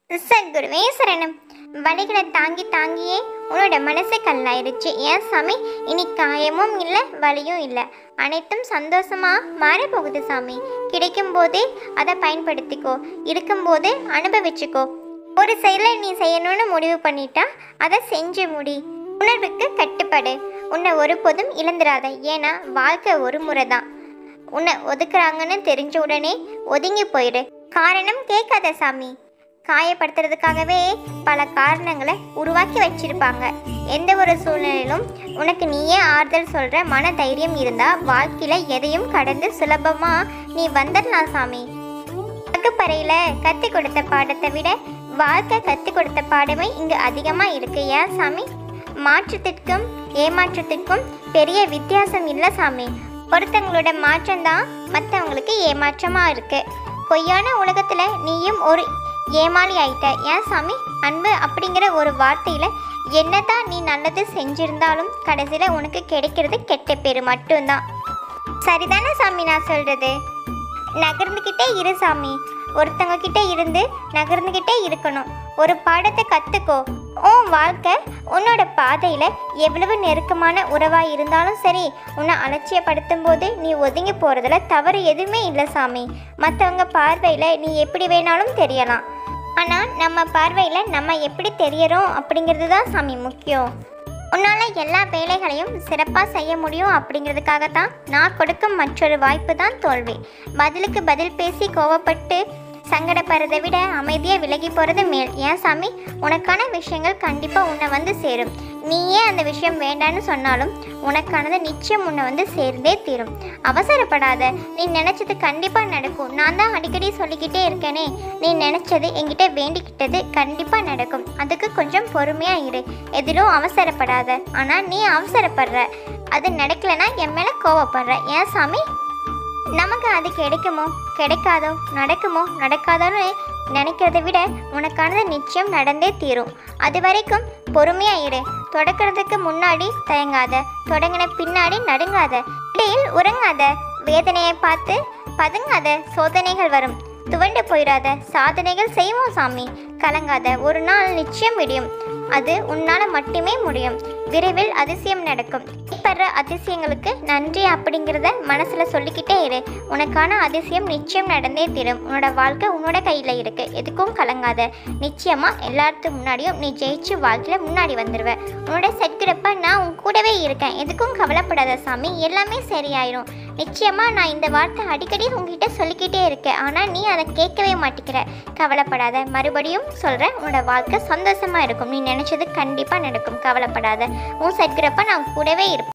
சத்குருவே சரணம். வலிகளை தாங்கி தாங்கியே உன்னோட மனசு கல்லாயிருச்சு. ஏன் சாமி, இனி காயமும் இல்லை, வலியும் இல்லை, அனைத்தும் சந்தோஷமா மாறப்போகுது சாமி. கிடைக்கும் போதே அதை பயன்படுத்திக்கோ, இருக்கும்போது அனுபவிச்சுக்கோ. ஒரு செயலை நீ செய்யணும்னு முடிவு பண்ணிட்டா அதை செஞ்சு முடி. உணர்வுக்கு கட்டுப்படு. உன்னை ஒருபோதும் இழந்துடாத. ஏன்னா வாழ்க்கை ஒரு முறை தான். உன்னை ஒதுக்குறாங்கன்னு தெரிஞ்ச உடனே ஒதுங்கி போயிடு. காரணம் கேட்காத சாமி. காயப்படுத்துறதுக்காகவே பல காரணங்களை உருவாக்கி வச்சிருப்பாங்க. எந்த ஒரு சூழ்நிலையிலும் உனக்கு நீயே ஆறுதல் சொல்ற மன தைரியம் இருந்தா வாழ்க்கையில எதையும் கடந்து சுலபமா நீ வந்துடலாம் சாமி. வகுப்பறையில கத்தி கொடுத்த பாடத்தை விட வாழ்க்கை கத்தி கொடுத்த பாடமே இங்கு அதிகமா இருக்கு. ஏன் சாமி, மாற்றத்திற்கும் ஏமாற்றத்திற்கும் பெரிய வித்தியாசம் இல்லை சாமி. ஒருத்தங்களோட மாற்றம்தான் மற்றவங்களுக்கு ஏமாற்றமா இருக்கு. பொய்யான உலகத்துல நீயும் ஒரு ஏமாளி ஆயிட்ட. ஏன் சாமி, அன்பு அப்படிங்கிற ஒரு வார்த்தையில என்னதான் நீ நல்லது செஞ்சிருந்தாலும் கடைசியில உனக்கு கிடைக்கிறது கெட்ட பேரு மட்டும்தான். சரிதானே சாமி நான் சொல்றது? நகர்ந்துக்கிட்டே இரு சாமி. ஒருத்தவங்க கிட்ட இருந்து நகர்ந்துக்கிட்டே இருக்கணும். ஒரு பாடத்தை கற்றுக்கோ. உன் வாழ்க்கை உன்னோட பாதையில் எவ்வளவு நெருக்கமான உறவாக இருந்தாலும் சரி, உன்னை அலட்சியப்படுத்தும் போது நீ ஒதுங்கி போகிறதுல தவறு எதுவுமே இல்லை சாமி. மற்றவங்க பார்வையில் நீ எப்படி வேணாலும் தெரியலாம். ஆனால் நம்ம பார்வையில் நம்ம எப்படி தெரியறோம் அப்படிங்கிறது தான் சாமி முக்கியம். உன்னால் எல்லா வேலைகளையும் சிறப்பாக செய்ய முடியும் அப்படிங்கிறதுக்காகத்தான் நான் கொடுக்கும் மற்றொரு வாய்ப்பு தான் தோல்வி. பதிலுக்கு பதில் பேசி கோவப்பட்டு சங்கடப்படுறதை விட அமைதியாக விலகி போகிறது மேல். ஏன் சாமி, உனக்கான விஷயங்கள் கண்டிப்பாக உன்னை வந்து சேரும். நீயே அந்த விஷயம் வேண்டான்னு சொன்னாலும் உனக்கானது நிச்சயம் உன்னை வந்து சேர்ந்தே தீரும். அவசரப்படாத. நீ நினச்சது கண்டிப்பாக நடக்கும். நான் தான் அடிக்கடி சொல்லிக்கிட்டே இருக்கேனே, நீ நினச்சது என்கிட்ட வேண்டிக்கிட்டது கண்டிப்பாக நடக்கும். அதுக்கு கொஞ்சம் பொறுமையாக இரு. எதிலும் அவசரப்படாத. ஆனால் நீ அவசரப்படுற, அது நடக்கலைன்னா என் மேலே கோவப்படுற. ஏன் சாமி, நமக்கு அது கிடைக்குமோ கிடைக்காதோ, நடக்குமோ நடக்காதோன்னு நினைக்கிறத விட உனக்கானது நிச்சயம் நடந்தே தீரும். அது வரைக்கும் பொறுமையாக இரு. தொடக்கிறதுக்கு முன்னாடி தயங்காத, தொடங்கின பின்னாடி நடுங்காத, இடையில் உறங்காத, வேதனையை பார்த்து பதுங்காத. சோதனைகள் வரும், துவண்டு போயிடாத. சாதனைகள் செய்வோம் சாமி, கலங்காத. ஒரு நாள் நிச்சயம் விடியும். அது உன்னால் மட்டுமே முடியும். விரைவில் அதிசயம் நடக்கும். படுற அதிசயங்களுக்கு நன்றி அப்படிங்கிறத மனசில் சொல்லிக்கிட்டே இரு. உனக்கான அதிசயம் நிச்சயம் நடந்தே தீரும். உன்னோட வாழ்க்கை உன்னோட கையில் இருக்கு. எதுக்கும் கலங்காத. நிச்சயமாக எல்லாத்துக்கு முன்னாடியும் நீ ஜெயிச்சு வாழ்க்கையில் முன்னாடி வந்துடுவ. உன்னோட செட்கிறப்ப நான் உன் கூடவே இருக்கேன். எதுக்கும் கவலைப்படாத சாமி, எல்லாமே சரியாயிரும். நிச்சயமாக நான் இந்த வார்த்தை அடிக்கடி உங்ககிட்ட சொல்லிக்கிட்டே இருக்கேன். ஆனால் நீ அதை கேட்கவே மாட்டேங்கிற. கவலைப்படாத. மறுபடியும் சொல்கிறேன், உன்னோட வாழ்க்கை சந்தோஷமாக இருக்கும். நீ நினச்சது கண்டிப்பாக நடக்கும். கவலைப்படாத. உன் செட்கிறப்ப நான் கூடவே இருப்பேன்.